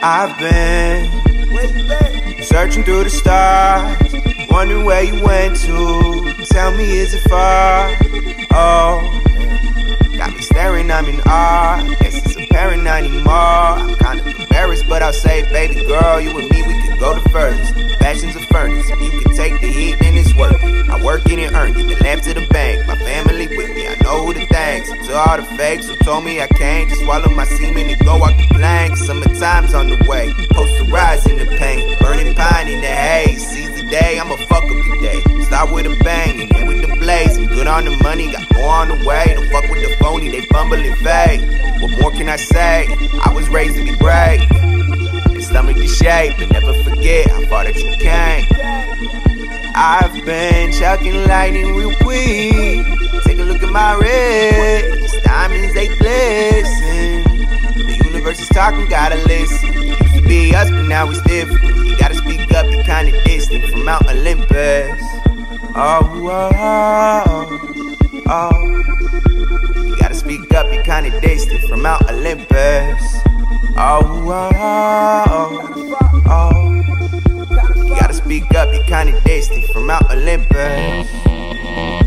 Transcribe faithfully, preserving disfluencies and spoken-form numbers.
I've been searching through the stars, wondering where you went to. Tell me, is it far? Oh, got me staring, I'm in awe. Guess it's apparent not anymore. I'm kind of embarrassed, but I'll say, baby girl, you and me, we could go the furthest. Passion's a furnace, if you can take the heat, then it's worth it. I work it and earn it, the lamp to the bank. My family with me, I know who to thank. To all the fakes who told me I can't, just swallow my semen and go out the plank. Summertime's on the way, post to rise in the pain. Burning pine in the haze, seize the day, I'ma fuck up the day. Start with a bang and end with the blaze. I'm good on the money, got more on the way. Don't fuck with the phony, they fumble and fake. What more can I say? I was raised to be brave and stomach the shape, and never forget how far that you came. I've been chucking lightning real quick. Take a look at my wrist, diamonds they glisten. The universe is talking, gotta listen. It used to be us, but now it's different. You gotta speak up, you're kinda distant from Mount Olympus. Oh, oh, oh, oh. You gotta speak up, you're kinda distant from Mount Olympus. Oh, oh, oh, oh. You gotta speak up, you're kinda distant from Mount Olympus.